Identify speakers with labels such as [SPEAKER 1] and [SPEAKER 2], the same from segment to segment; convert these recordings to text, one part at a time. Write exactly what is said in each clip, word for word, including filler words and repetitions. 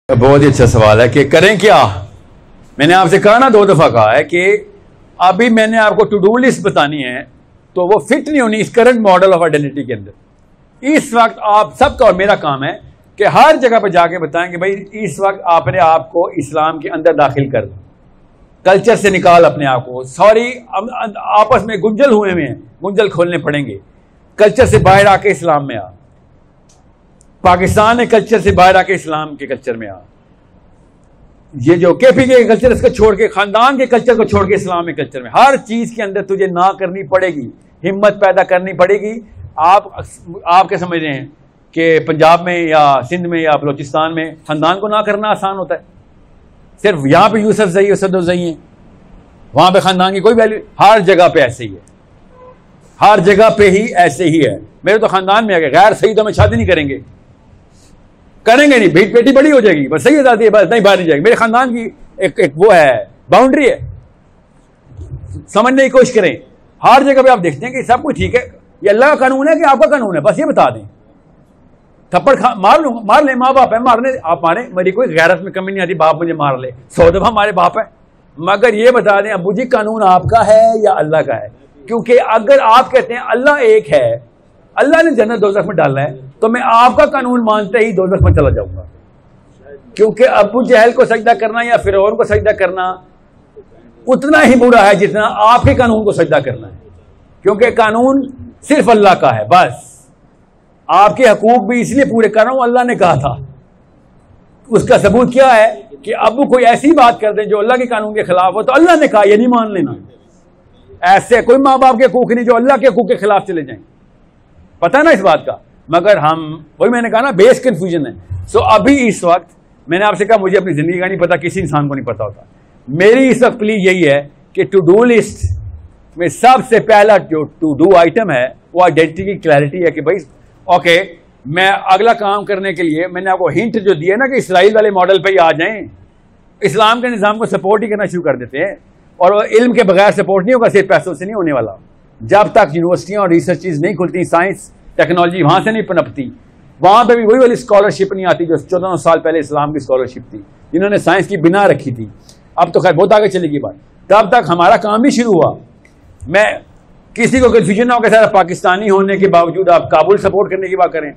[SPEAKER 1] بہت ہی اچھا سوال ہے کہ کریں کیا. میں نے آپ سے کہا نا دو دفعہ کہا ہے کہ ابھی میں نے آپ کو ٹو ڈو لسٹ بتانی ہے تو وہ فٹ نہیں ہونی اس کرنٹ ماڈل آف آئیڈینٹی کے اندر. اس وقت آپ سب کا اور میرا کام ہے کہ ہر جگہ پہ جا کے بتائیں کہ بھائی اس وقت آپ نے آپ کو اسلام کے اندر داخل کر کلچر سے نکال اپنے آپ کو. سوری آپس میں گنجل ہوئے ہوئے ہیں, گنجل کھولنے پڑیں گے. کلچر سے باہر آ کے اسلام میں آ. پاکستان نے کلچر سے باہر آ کے اسلام کے کلچر میں آ. یہ جو کے پی کے کلچر اس کو چھوڑ کے, خاندان کے کلچر کو چھوڑ کے اسلام کے کلچر میں ہر چیز کے اندر تجھے نہ کرنی پڑے گی, ہمت پیدا کرنی پڑے گی. آپ آپ کیا سمجھ رہے ہیں کہ پنجاب میں یا سندھ میں یا بلوچستان میں خاندان کو نہ کرنا آسان ہوتا ہے؟ صرف یہاں پہ یوسف زئی اور صدر زئی ہیں, وہاں پہ خاندان کی کوئی ویلیو. ہر جگہ پہ ایسے ہی ہے, ہر جگہ پہ ہی ایسے ہی ہے. میرے تو خاندان میں آ گئے غیر صحیح تو میں شادی نہیں کریں گے, کریں گے نہیں, بیٹ بیٹی بڑی ہو جائے گی بس صحیح ہو جاتی ہے بس نہیں باہر نہیں جائے گی. میرے خاندان کی ایک ایک وہ ہے باؤنڈری ہے, سمجھنے کی کوشش کریں. ہر جگہ پہ آپ دیکھتے ہیں کہ سب کچھ ٹھیک ہے, یہ اللہ کا قانون ہے کہ آپ کا قانون ہے, بس یہ بتا دیں. تھپڑ کھا مار لوں مار لیں, ماں باپ ہے مارنے آپ ماریں, میری کوئی غیرت میں کمی نہیں آتی باپ مجھے مار لے, سو دفعہ ہمارے باپ ہے, مگر یہ بتا دیں ابو جی قانون آپ کا ہے یا اللہ کا ہے. کیونکہ اگر آپ کہتے ہیں اللہ ایک ہے, اللہ نے جنت دوزخ میں ڈالنا ہے, تو میں آپ کا قانون مانتے ہی دوزخ میں چلا جاؤں گا. کیونکہ ابو جہل کو سجدہ کرنا یا فرعون کو سجدہ کرنا اتنا ہی برا ہے جتنا آپ کے قانون کو سجدہ کرنا ہے. کیونکہ قانون صرف اللہ کا ہے بس. آپ کے حقوق بھی اس لیے پورے کر رہا ہوں, اللہ نے کہا تھا. اس کا ثبوت کیا ہے کہ ابو کوئی ایسی بات کر دیں جو اللہ کے قانون کے خلاف ہو تو اللہ نے کہا یہ نہیں مان لینا. ایسے کوئی ماں باپ کے حقوق نہیں جو اللہ کے حقوق کے خلاف چلے جائیں. پتہ نا اس بات کا, مگر ہم وہی میں نے کہا نا بیس کنفیوژن ہے. سو ابھی اس وقت میں نے آپ سے کہا مجھے اپنی زندگی کا نہیں پتا, کسی انسان کو نہیں پتا ہوتا. میری اس وقت پلیز یہی ہے کہ ٹو ڈو لسٹ میں سب سے پہلا جو ٹو ڈو آئٹم ہے وہ آئیڈینٹی کی کلیئرٹی ہے کہ بھائی اوکے میں اگلا کام کرنے کے لیے میں نے آپ کو ہنٹ جو دیا نا کہ اسرائیل والے ماڈل پہ ہی آ جائیں. اسلام کے نظام کو سپورٹ ہی کرنا شروع کر دیتے ہیں, اور وہ علم کے بغیر سپورٹ نہیں ہوگا, صرف پیسوں سے نہیں ہونے والا. جب تک یونیورسٹیاں اور ریسرچز نہیں کھلتی, سائنس ٹیکنالوجی وہاں سے نہیں پنپتی, وہاں پہ بھی وہی والی اسکالرشپ نہیں آتی جو چودہ سال پہلے اسلام کی اسکالرشپ تھی, جنہوں نے سائنس کی بنا رکھی تھی. اب تو خیر بہت آگے چلے گی بات. تب تک ہمارا کام بھی شروع ہوا. میں کسی کو کنفیوژن نہ ہو کہ سارا پاکستانی ہونے کے باوجود آپ کابل سپورٹ کرنے کی بات کریں.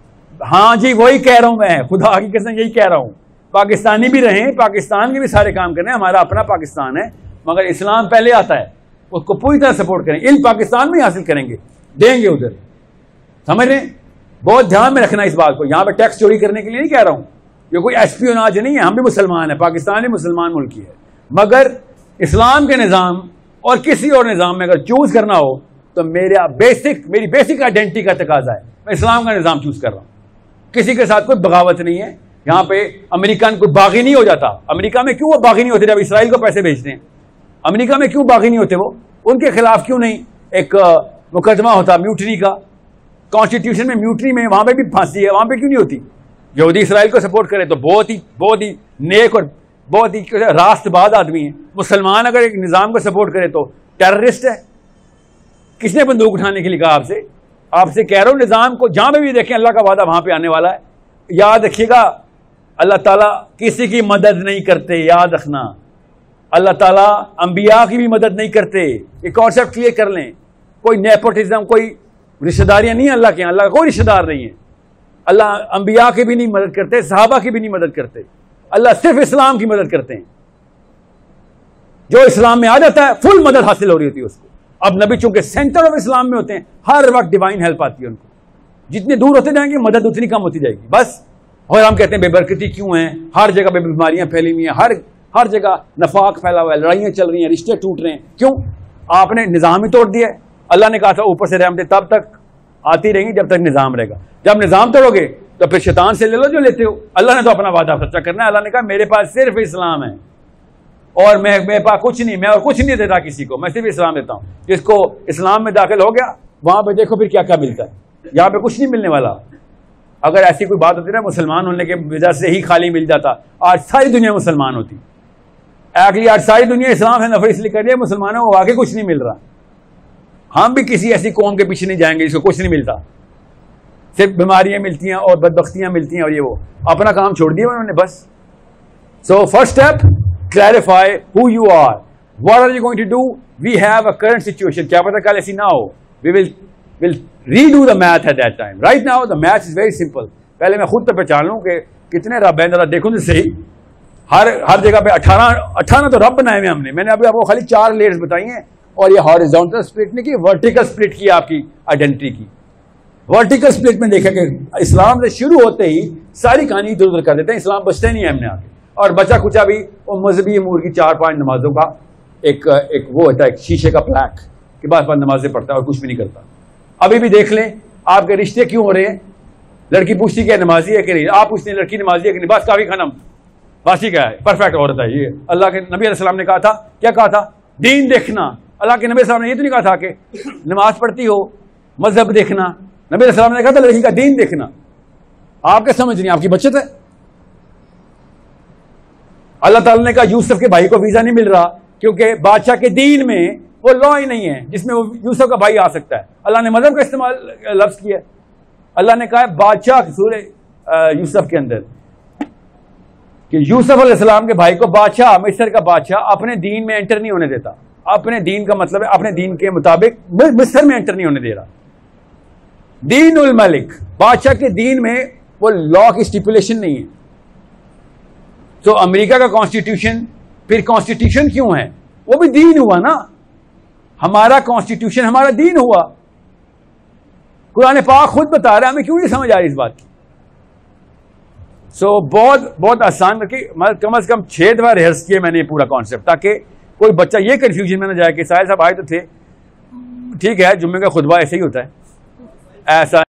[SPEAKER 1] ہاں جی وہی کہہ رہا ہوں, میں خدا کی قسم یہی کہہ رہا ہوں. پاکستانی بھی رہیں, پاکستان کے بھی سارے کام کریں, ہمارا اپنا پاکستان ہے, مگر اسلام پہلے آتا ہے, اس کو پوری طرح سپورٹ کریں. علم پاکستان میں حاصل کریں گے, دیں گے ادھر, سمجھ رہے ہیں. بہت دھیان میں رکھنا اس بات کو. یہاں پہ ٹیکس چوری کرنے کے لیے نہیں کہہ رہا ہوں, یہ کوئی ایسپیوناج نہیں ہے. ہم بھی مسلمان ہیں, پاکستان بھی مسلمان ملک ہی ہے, مگر اسلام کے نظام اور کسی اور نظام میں اگر چوز کرنا ہو تو میرا بیسک میری بیسک آئیڈینٹی کا تقاضا ہے میں اسلام کا نظام چوز کر رہا ہوں. کسی کے ساتھ کوئی بغاوت نہیں ہے. یہاں پہ امریکن کوئی باغی نہیں ہو جاتا. امریکہ میں کیوں وہ باغی نہیں ہوتے جب اسرائیل کو پیسے بھیجتے ہیں؟ امریکہ میں کیوں باغی نہیں ہوتے وہ؟ ان کے خلاف کیوں نہیں ایک مقدمہ ہوتا میوٹنی کا؟ کانسٹیٹیوشن میں میوٹنی میں وہاں پہ بھی پھانسی ہے, وہاں پہ کیوں نہیں ہوتی؟ یہودی اسرائیل کو سپورٹ کرے تو بہت ہی بہت ہی نیک اور بہت ہی راست باز آدمی ہیں. مسلمان اگر ایک نظام کو سپورٹ کرے تو ٹیررسٹ ہے. کس نے بندوق اٹھانے کے لیے کہا آپ سے؟ آپ سے کہہ رہا ہوں نظام کو جہاں پہ بھی دیکھیں اللہ کا وعدہ وہاں پہ آنے والا ہے. یاد رکھیے گا اللہ تعالیٰ کسی کی مدد نہیں کرتے, یاد رکھنا. اللہ تعالیٰ انبیاء کی بھی مدد نہیں کرتے. یہ کانسیپٹ کلیئر کر لیں. کوئی نیپوٹزم, کوئی رشتہ داریاں نہیں ہیں اللہ کے یہاں. اللہ کا کوئی رشتہ دار نہیں ہے. اللہ انبیاء کی بھی نہیں مدد کرتے, صحابہ کی بھی نہیں مدد کرتے. اللہ صرف اسلام کی مدد کرتے ہیں. جو اسلام میں آ جاتا ہے فل مدد حاصل ہو رہی ہوتی ہے اس کو. اب نبی چونکہ سینٹر آف اسلام میں ہوتے ہیں, ہر وقت ڈیوائن ہیلپ آتی ہے ان کو. جتنے دور ہوتے جائیں گے مدد اتنی کم ہوتی جائے گی بس. اور ہم کہتے ہیں بے برکتی کیوں ہیں, ہر جگہ پہ بیماریاں پھیلی ہوئی ہیں, ہر ہر جگہ نفاق پھیلا ہوا ہے, لڑائیاں چل رہی ہیں, رشتے ٹوٹ رہے ہیں. کیوں؟ آپ نے نظام ہی توڑ دیا ہے. اللہ نے کہا تھا اوپر سے رحمتیں تب تک آتی رہیں گی جب تک نظام رہے گا. جب نظام توڑو گے تو پھر شیطان سے لے لو جو لیتے ہو. اللہ نے تو اپنا وعدہ سچا کرنا ہے. اللہ نے کہا میرے پاس صرف اسلام ہے اور میں میرے پاس کچھ نہیں, میں اور کچھ نہیں دیتا کسی کو, میں صرف اسلام دیتا ہوں. جس کو اسلام میں داخل ہو گیا وہاں پہ دیکھو پھر کیا کیا ملتا ہے. یہاں پہ کچھ نہیں ملنے والا. اگر ایسی کوئی بات ہوتی نا مسلمان ہونے کے وجہ سے ہی خالی مل جاتا, آج ساری دنیا مسلمان ہوتی. ایکچولی آج ساری دنیا اسلام ہے نفر اس لیے کر رہی ہے, مسلمانوں کو واقعی کچھ نہیں مل رہا. ہم بھی کسی ایسی قوم کے پیچھے نہیں جائیں گے جس کو کچھ نہیں ملتا, صرف بیماریاں ملتی ہیں اور بدبختیاں ملتی ہیں, اور یہ وہ اپنا کام چھوڑ دیا انہوں نے. بس So first step, clarify who you are. What are you going to do? We have a current situation. کیا پتا کل ایسی نہ ہو. We will will redo the math at that time. Right now the math is very simple. پہلے میں خود تو پہچان لوں کہ کتنے رب ہیں, ذرا دیکھوں تو صحیح. ہر ہر جگہ پہ اٹھارہ اٹھارہ تو رب بنائے ہوئے ہم نے. میں نے ابھی آپ کو خالی چار لیئرز بتائی ہیں, اور یہ ہاریزونٹل اسپلٹ نہیں کی, ورٹیکل اسپلٹ کی آپ کی آئیڈینٹی کی. ورٹیکل اسپلٹ میں دیکھا کہ اسلام سے شروع ہوتے ہی ساری کہانی ادھر ادھر کر دیتے ہیں, اسلام بچتے نہیں ہے ہم نے آگے. اور بچا کچا بھی وہ مذہبی امور کی چار پانچ نمازوں کا ایک ایک وہ ہوتا ہے, ایک شیشے کا پلیک کہ بعض پانچ نمازیں پڑھتا ہے اور کچھ بھی نہیں کرتا. ابھی بھی دیکھ لیں آپ کے رشتے کیوں ہو رہے ہیں. لڑکی پوچھتی کہ نمازی ہے کہ نہیں, آپ پوچھتے ہیں لڑکی نمازی ہے کہ نہیں, بس کافی خانم باسی کیا ہے, پرفیکٹ عورت ہے یہ. اللہ کے نبی علیہ السلام نے کہا تھا, کیا کہا تھا, دین دیکھنا. اللہ کے نبی علیہ السلام نے یہ تو نہیں کہا تھا کہ نماز پڑھتی ہو مذہب دیکھنا. نبی علیہ السلام نے کہا تھا لڑکی کا دین دیکھنا. آپ کیا سمجھ رہی ہیں, آپ کی بچت ہے. اللہ تعالیٰ نے کہا یوسف کے بھائی کو ویزا نہیں مل رہا کیونکہ بادشاہ کے دین میں وہ لا ہی نہیں ہے جس میں وہ یوسف کا بھائی آ سکتا ہے. اللہ نے مذہب کا استعمال لفظ کیا. اللہ نے کہا ہے بادشاہ سورہ یوسف کے اندر کہ یوسف علیہ السلام کے بھائی کو بادشاہ, مصر کا بادشاہ اپنے دین میں انٹر نہیں ہونے دیتا. اپنے دین کا مطلب ہے اپنے دین کے مطابق مصر میں انٹر نہیں ہونے دے رہا. دین الملک, بادشاہ کے دین میں وہ لا کی اسٹیپولیشن نہیں ہے. تو امریکہ کا کانسٹیٹیوشن پھر کانسٹیٹیوشن کیوں ہے, وہ بھی دین ہوا نا. ہمارا کانسٹیٹیوشن ہمارا دین ہوا. قرآن پاک خود بتا رہا ہے, ہمیں کیوں نہیں سمجھ آ رہی اس بات کی. سو so, بہت بہت آسان رکھی, کم از کم چھ دفعہ ریہرس کیے میں نے یہ پورا کانسیپٹ, تاکہ کوئی بچہ یہ کنفیوژن میں نہ جائے کہ ساحل صاحب آئے تو تھے, ٹھیک ہے جمعے کا خطبہ ایسے ہی ہوتا ہے, ایسا